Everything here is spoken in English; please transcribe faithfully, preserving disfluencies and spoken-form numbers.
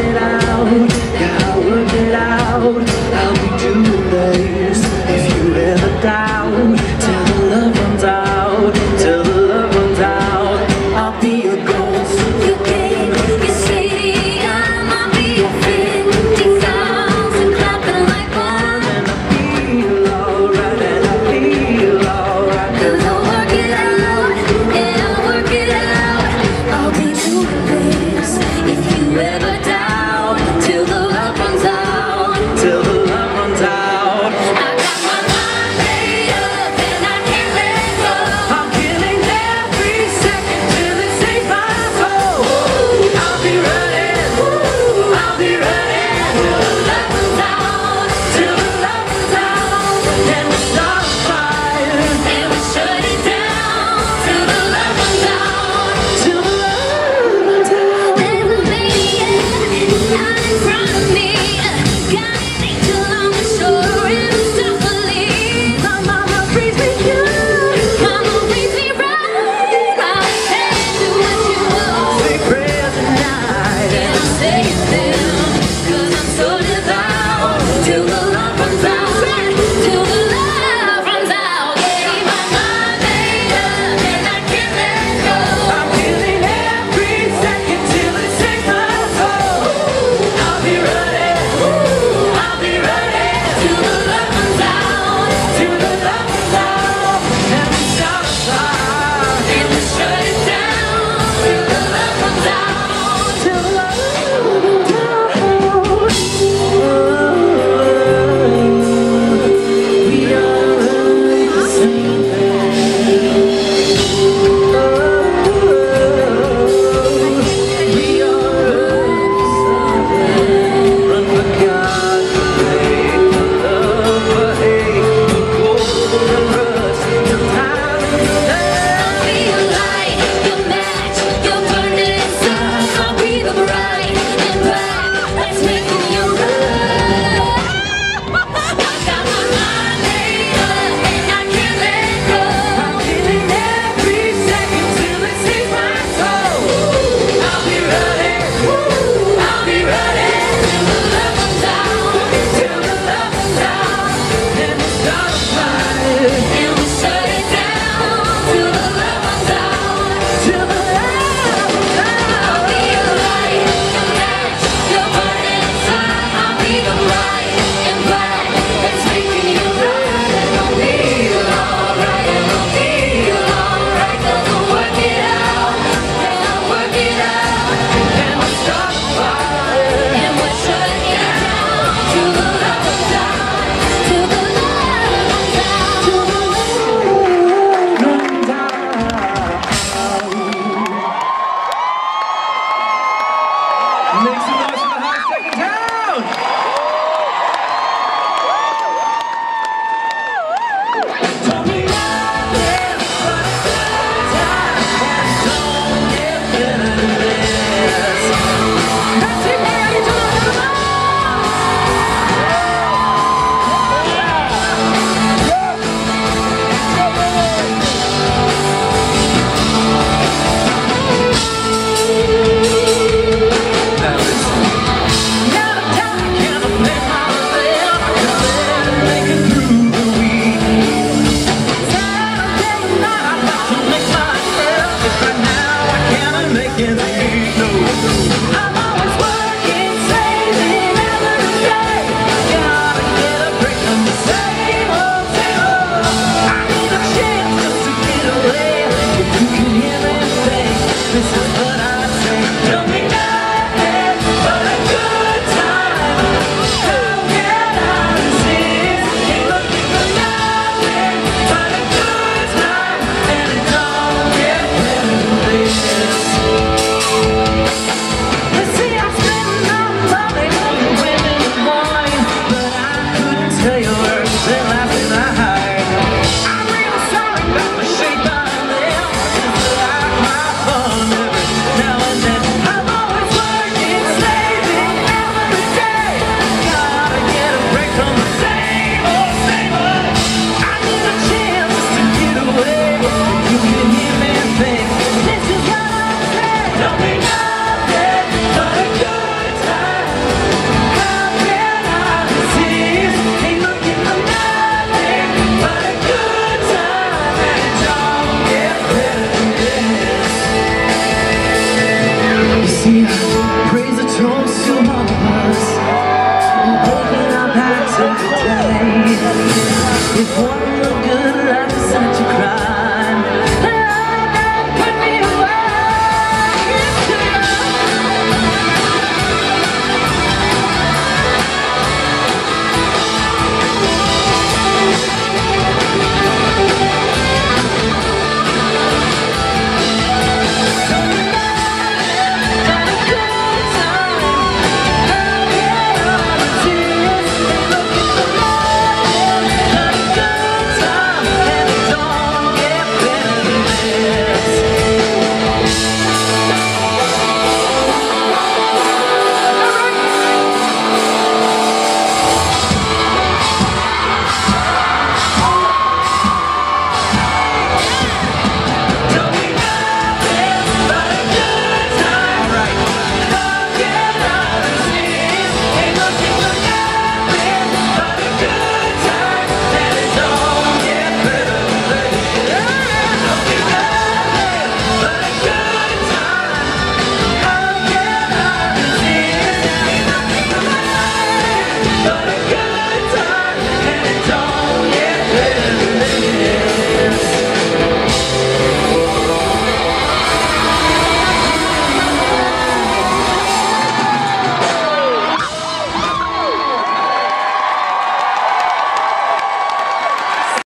it out, gotta work it out. I'll be doing this if you ever doubt. Till the love runs out, till the love runs out. I'll be your ghost, You came, you say I'll be your fifty thousand clapping like one. and I feel alright, and I feel alright. 'Cause I'll work it out, yeah, I'll work it out. I'll be doing this if you ever doubt. Till the love runs out, Till the love runs out. I got my mind made up and I can't let go. I'm killing every second till it saves my soul. I'll be running, I'll be running till the love runs out, till the love runs out. And we start a fire, And we shut it down till the love runs out. till the love runs out. There's a maniac out in front of me. Got an angel on the shore and a stop believe. My mama raised me good. Mama raised me right. I'll tell you what you want. Say prayers at night. And I'll say it then, 'cause I'm so devout. Till the love runs out, till the love runs out. Yeah, my mind made up and I can't let go. I'm killing every second till it saves my soul. I'll be running, I'll be running Till the love runs out, till the love runs out. And we start a fire, and we shut it down till the love runs out. till the love runs out. We are running the same we are run for God, for hate, for love, for hate, for gold, for rust, for time and love. I'll be your light, your match, your burning sun. I'll be the bright and bright that's making you run. I got my mind made up and I can't let go. I'm killing every second till it saves my soul. I'll be running, I'll be running Till the love runs out, till the love runs out. And we start a fire, and we shut it down till the love runs out. till the love runs I'll out. be your light, your match, your burning sun. I'll be the bright and bright that's making you run. And I'll feel alright, and I'll feel alright. 'Cause I'll work it out, and I'll work it out. And we start a fire, And we'll shut it down till the love runs out, till the love runs out. till the love runs out. Makes it